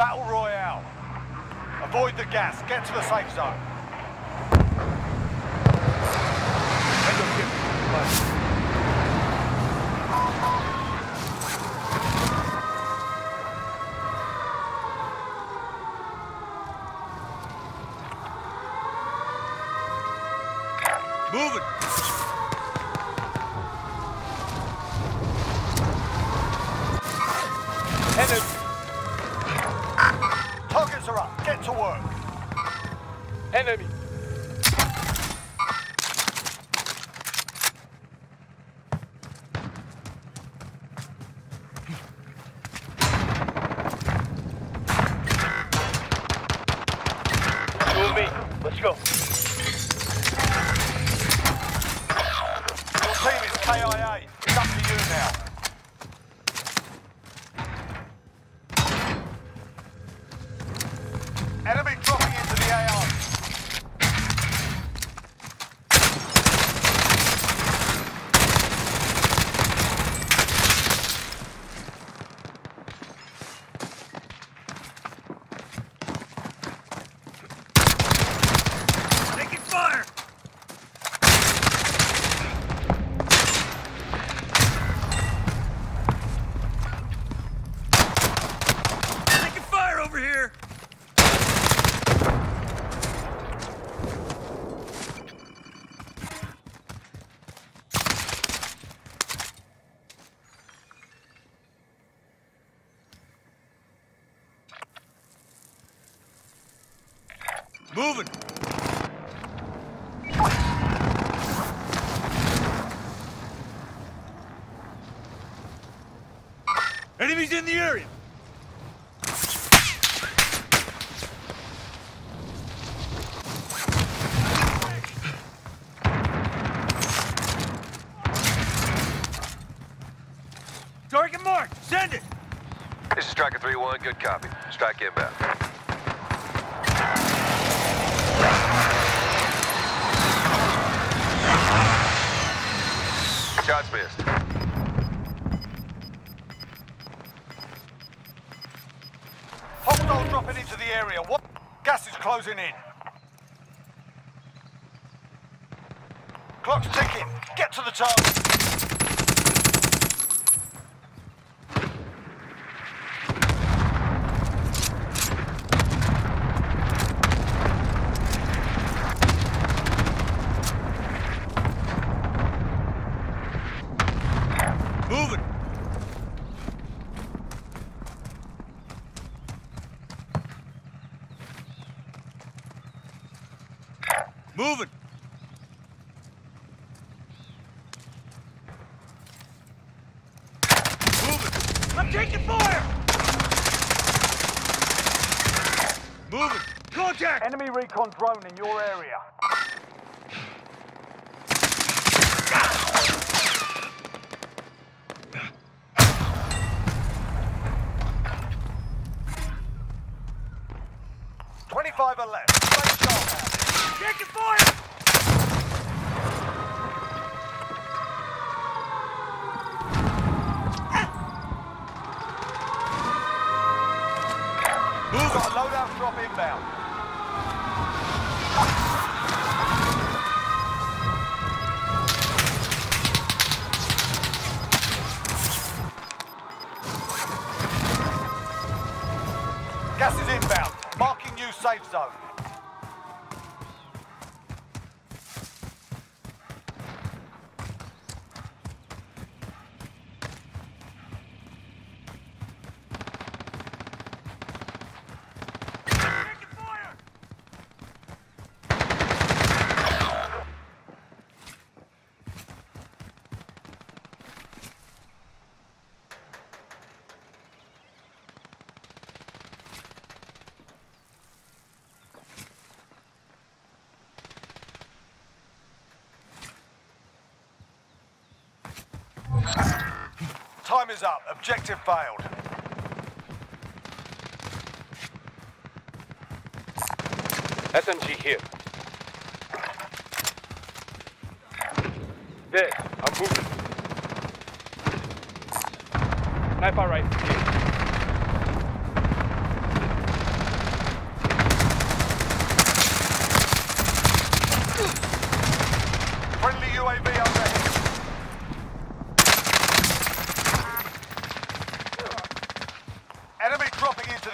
Battle Royale. Avoid the gas. Get to the safe zone. Moving! Enemy. Targets are up. Get to work. Enemy! You and me. Let's go. Your team is KIA. It's up to you now. Enemy dropping into the AR. Taking fire! Taking fire over here! Moving! Enemies in the area! Target marked! Send it! This is Striker 3-1, good copy. Strike inbound. Shots missed. Hostile dropping into the area. What? Gas is closing in. Clock's ticking. Get to the target. Moving! Moving! Moving! I'm taking fire! Moving! Contact! Enemy recon drone in your area. "25 are left. Stay sharp. Taking fire! Got a loadout drop inbound. Gas is inbound. Marking new safe zone. Taking fire! Time is up. Objective failed. SMG here. There, I'm moving. Sniper right here.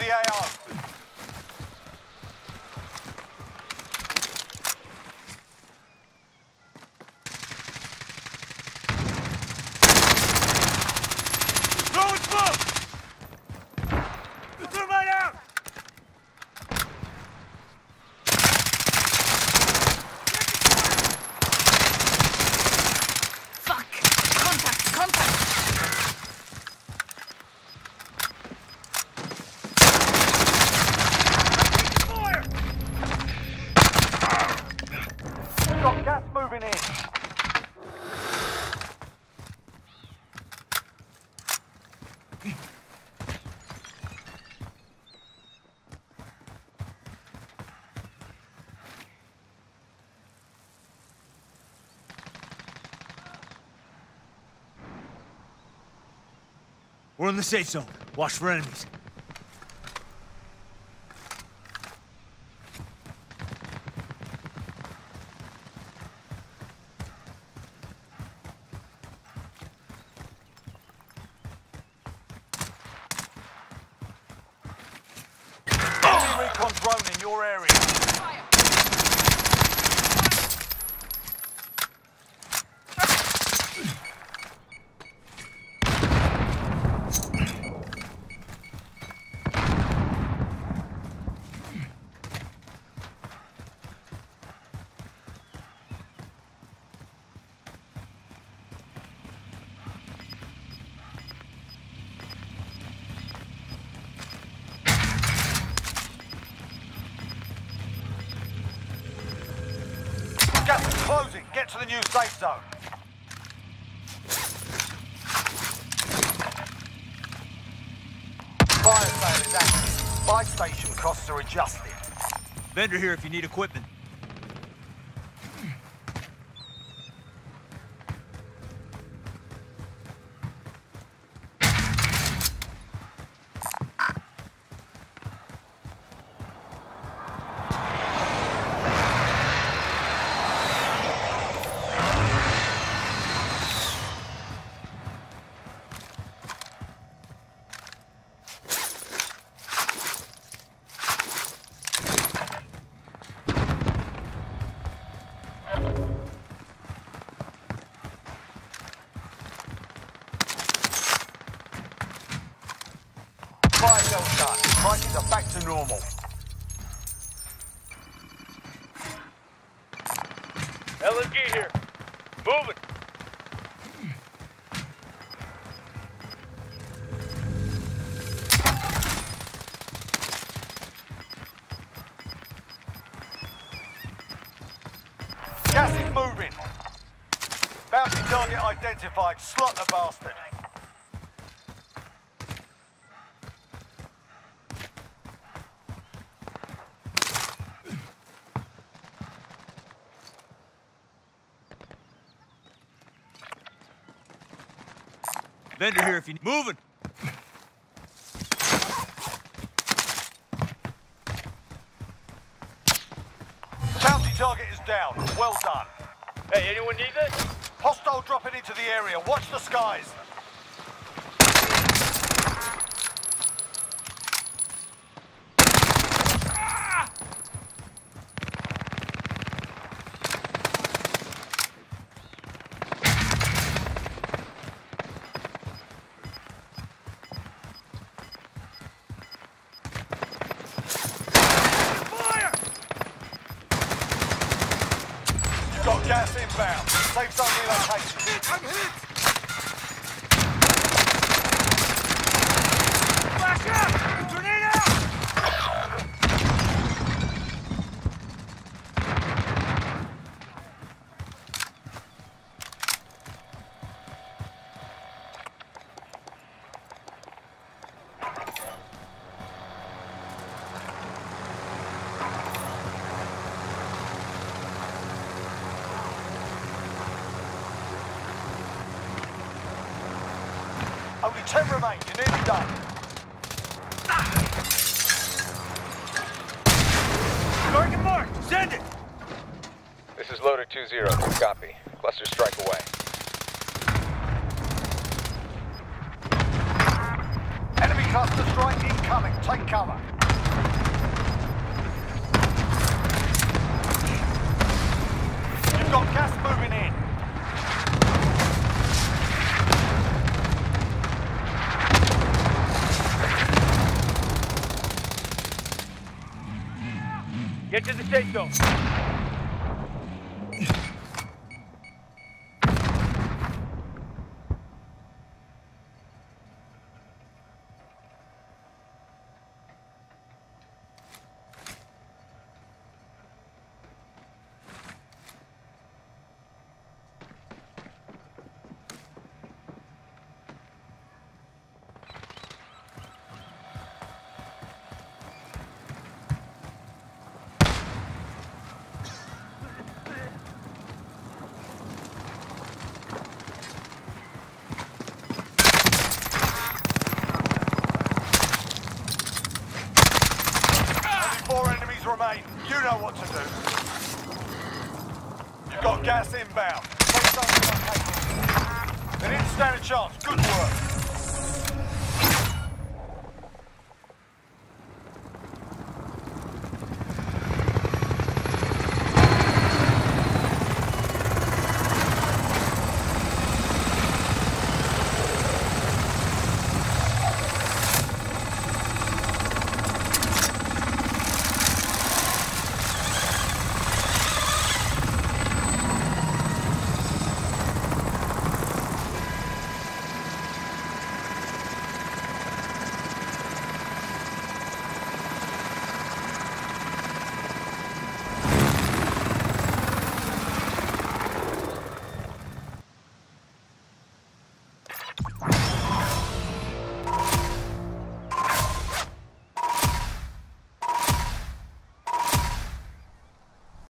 the AO. Throwing smoke! Thermite out! Fuck! Contact! Fire! Got gas moving in. We're in the safe zone. Watch for enemies. Enemy recon drone in your area. Gas is closing. Get to the new safe zone. Fire sale is active. Buy station costs are adjusted. Vendor here if you need equipment. Fire sale done. Prices are back to normal. LMG here. Moving. Gas is moving. Bounty target identified. Slot the bastard. Vendor here if you need... Moving! Bounty target is down. Well done. Hey, anyone need this? Hostile dropping into the area. Watch the skies. Fire! Got gas inbound. Safe zone relocation. I'm hit! Flash out! Grenade out! Only 10 remain. You're nearly done. Target marked! Send it! This is Loader 2-0. Copy. Cluster strike away. Enemy Cluster strike incoming. Take cover. You've got gas moving in. Get to the safe zone. Remain. You know what to do. You've got gas inbound. They didn't stand a chance. Good work.